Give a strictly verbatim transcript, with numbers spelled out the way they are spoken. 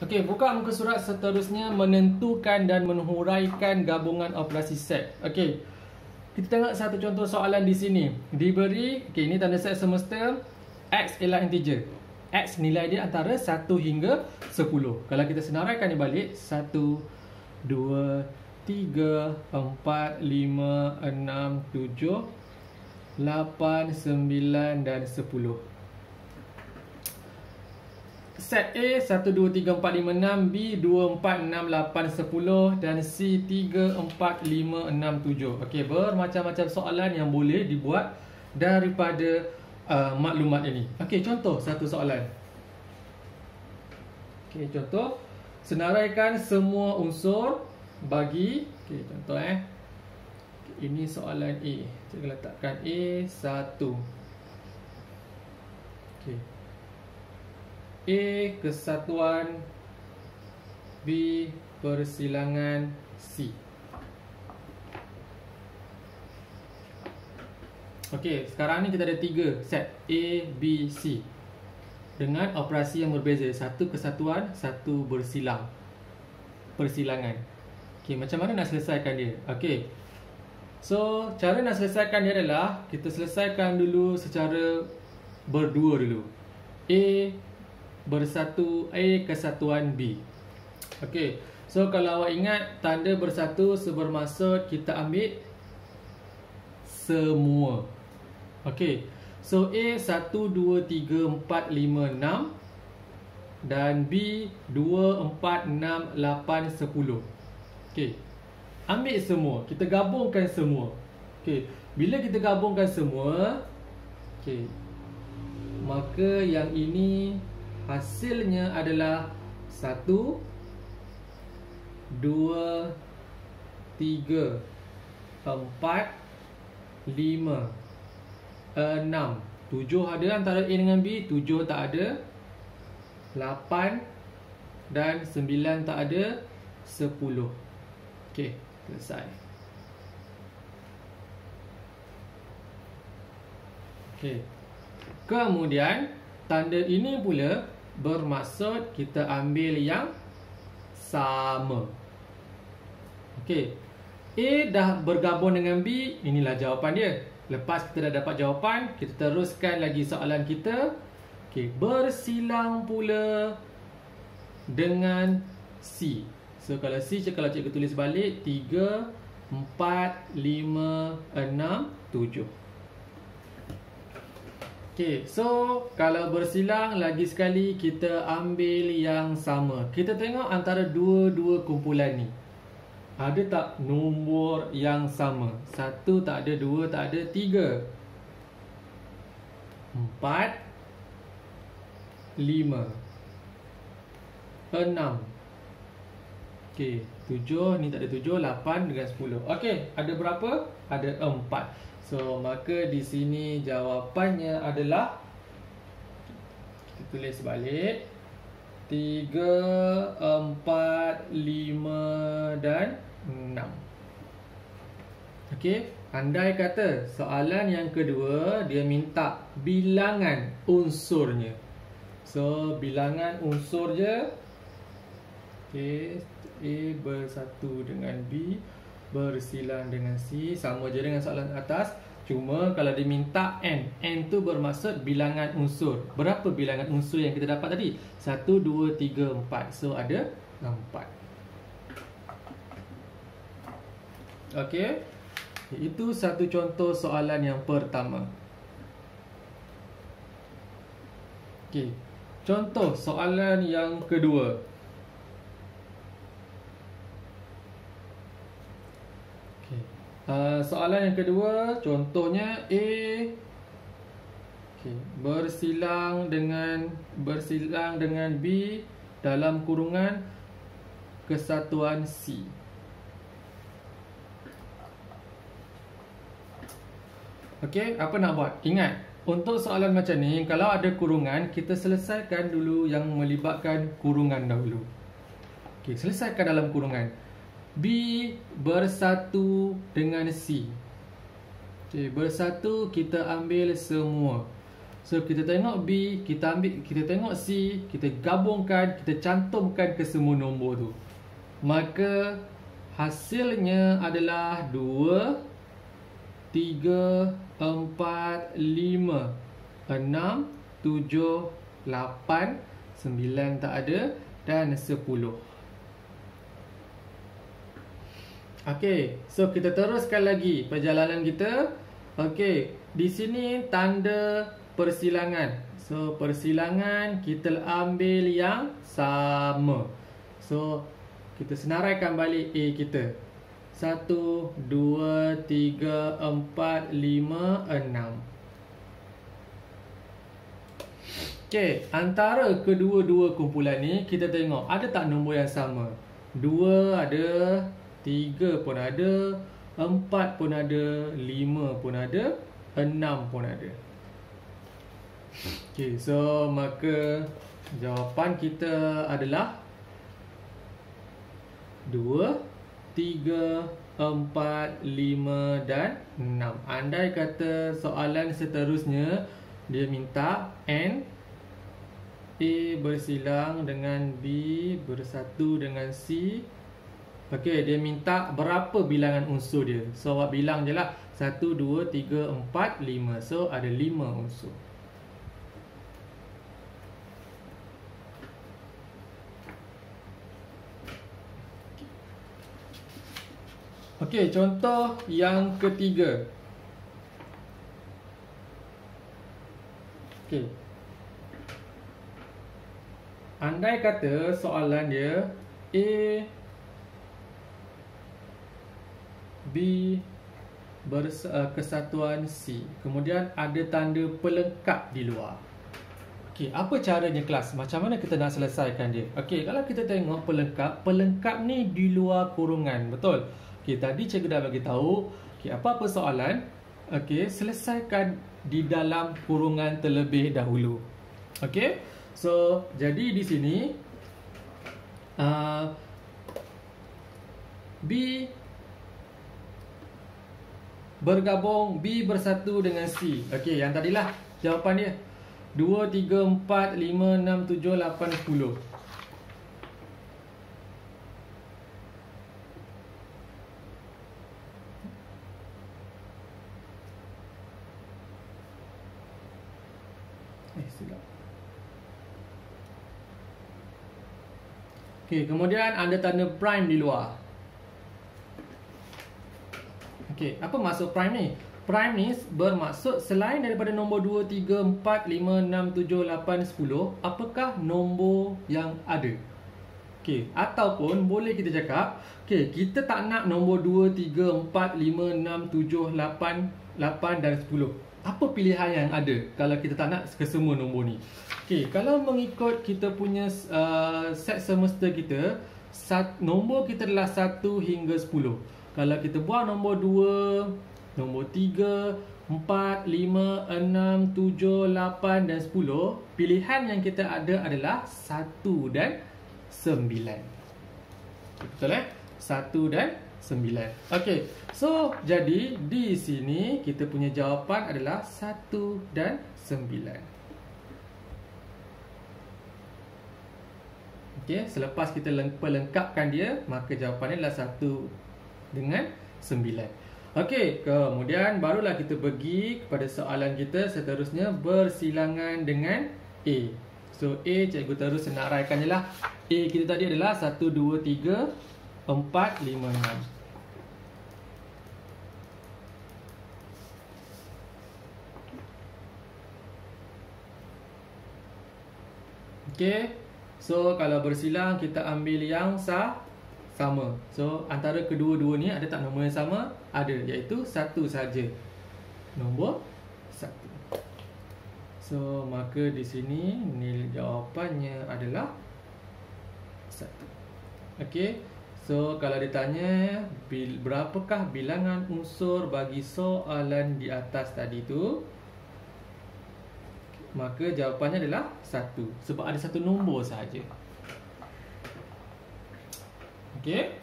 Okey, buka muka surat seterusnya, menentukan dan menghuraikan gabungan operasi set. Okey. Kita tengok satu contoh soalan di sini. Diberi, okey, ini tanda set semesta, X ialah integer. X nilai dia antara satu hingga sepuluh. Kalau kita senaraikan dia balik, satu, dua, tiga, empat, lima, enam, tujuh, lapan, sembilan dan sepuluh. Set A satu, dua, tiga, empat, lima, enam, B dua, empat, enam, lapan, sepuluh dan C tiga, empat, lima, enam, tujuh. Okey, bermacam-macam soalan yang boleh dibuat daripada uh, maklumat ini. Okey, contoh satu soalan. Okey, contoh senaraikan semua unsur bagi, okey, contoh eh. Ini soalan A. Saya letakkan A satu. Okey. A kesatuan B persilangan C. Okey, sekarang ni kita ada tiga set A, B, C dengan operasi yang berbeza. Satu kesatuan, satu bersilang, persilangan. Okey, macam mana nak selesaikan dia? Okey, so cara nak selesaikan dia adalah kita selesaikan dulu secara berdua dulu. A bersatu, A kesatuan B. Okey, so kalau awak ingat, tanda bersatu sebermaksud kita ambil semua. Okey, so A satu, dua, tiga, empat, lima, enam dan B dua, empat, enam, lapan, sepuluh. Okey, ambil semua, kita gabungkan semua. Okey, bila kita gabungkan semua, okey, maka yang ini hasilnya adalah satu, dua, tiga, empat, lima, enam, tujuh ada antara A dengan B, tujuh tak ada, lapan dan sembilan tak ada, sepuluh. Okey, selesai. Okey. Kemudian tanda ini pula bermaksud kita ambil yang sama. Okey, A dah bergabung dengan B, inilah jawapan dia. Lepas kita dah dapat jawapan, kita teruskan lagi soalan kita. Okey, bersilang pula dengan C. So kalau C, kalau cikgu tulis balik, tiga, empat, lima, enam, tujuh. Okey, so kalau bersilang, lagi sekali kita ambil yang sama. Kita tengok antara dua-dua kumpulan ni, ada tak nombor yang sama? Satu tak ada, dua tak ada, tiga, empat, lima, enam. Okey, tujuh, ni tak ada tujuh, lapan dengan sepuluh. Okey, ada berapa? Ada empat. So, maka di sini jawapannya adalah, kita tulis balik, tiga, empat, lima dan enam. Okey, andai kata soalan yang kedua dia minta bilangan unsurnya. So, bilangan unsur je. Okey, A bersatu dengan B, bersilang dengan C, sama je dengan soalan atas. Cuma kalau diminta N, N tu bermaksud bilangan unsur. Berapa bilangan unsur yang kita dapat tadi? satu, dua, tiga, empat. So ada empat. Okey, itu satu contoh soalan yang pertama. Okey, contoh soalan yang kedua. Uh, soalan yang kedua, contohnya A, okay, bersilang dengan bersilang dengan B dalam kurungan kesatuan C. Okey, apa nak buat? Ingat, untuk soalan macam ni, kalau ada kurungan, kita selesaikan dulu yang melibatkan kurungan dahulu. Okey, selesaikan dalam kurungan. B bersatu dengan C. Okay, bersatu kita ambil semua. So kita tengok B, kita ambil, kita tengok C, kita gabungkan, kita cantumkan ke semua nombor tu. Maka hasilnya adalah dua, tiga, empat, lima, enam, tujuh, lapan, sembilan tak ada dan sepuluh. Okey, so kita teruskan lagi perjalanan kita. Okey, di sini tanda persilangan. So persilangan kita ambil yang sama. So kita senaraikan balik A kita. Satu, dua, tiga, empat, lima, enam. Okey, antara kedua-dua kumpulan ni kita tengok ada tak nombor yang sama. Dua ada, tiga pun ada, empat pun ada, lima pun ada, enam pun ada. Okey, so maka jawapan kita adalah dua, tiga, empat, lima dan enam. Andai kata soalan seterusnya dia minta N A bersilang dengan B bersatu dengan C. Okey, dia minta berapa bilangan unsur dia. So awak bilang je lah satu, dua, tiga, empat, lima. So ada lima unsur. Okey, contoh yang ketiga. Okey. Andai kata soalan dia A, B berkesatuan C. Kemudian ada tanda pelengkap di luar. Okey, apa caranya kelas? Macam mana kita nak selesaikan dia? Okey, kalau kita tengok pelengkap, pelengkap ni di luar kurungan, betul? Okey, tadi cikgu dah bagi tahu, okey, apa-apa soalan, okey, selesaikan di dalam kurungan terlebih dahulu. Okey? So, jadi di sini uh, B bergabung, B bersatu dengan C. Okey, yang tadilah jawapan dia dua, tiga, empat, lima, enam, tujuh, lapan, sepuluh. Eh, silap. Okey, kemudian ada tanda prime di luar. Okey, apa maksud prime ni? Prime ni bermaksud selain daripada nombor dua, tiga, empat, lima, enam, tujuh, lapan, sepuluh, apakah nombor yang ada? Okey, ataupun boleh kita cakap, okey, kita tak nak nombor dua, tiga, empat, lima, enam, tujuh, lapan, lapan dan sepuluh. Apa pilihan yang ada kalau kita tak nak ke semua nombor ni? Okey, kalau mengikut kita punya uh, set semester kita, sat, nombor kita adalah satu hingga sepuluh. Kalau kita buang nombor dua, nombor tiga, empat, lima, enam, tujuh, lapan dan sepuluh, pilihan yang kita ada adalah satu dan sembilan. Betul eh? satu dan sembilan. Okey, so jadi di sini kita punya jawapan adalah satu dan sembilan. Okey, selepas kita pelengkapkan dia, maka jawapannya adalah satu dengan sembilan. Okey, kemudian barulah kita pergi kepada soalan kita seterusnya, bersilangan dengan A. So A, cikgu terus senaraikan je lah. A kita tadi adalah satu, dua, tiga, empat, lima, enam. Okey, so kalau bersilang kita ambil yang sah sama. So antara kedua-dua ni ada tak nombor yang sama? Ada, iaitu satu saja. Nombor satu. So maka di sini nilai jawapannya adalah satu. Okey. So kalau ditanya bil, berapakah bilangan unsur bagi soalan di atas tadi tu, maka jawapannya adalah satu. Sebab ada satu nombor sahaja. Okey.